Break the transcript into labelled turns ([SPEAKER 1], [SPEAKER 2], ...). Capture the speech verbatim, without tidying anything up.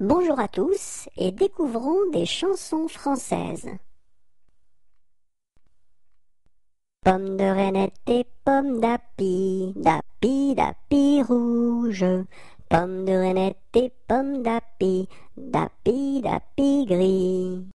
[SPEAKER 1] Bonjour à tous et découvrons des chansons françaises. Pomme de reinette et pomme d'api, d'api, d'api rouge. Pomme de reinette et pomme d'api, d'api, d'api gris.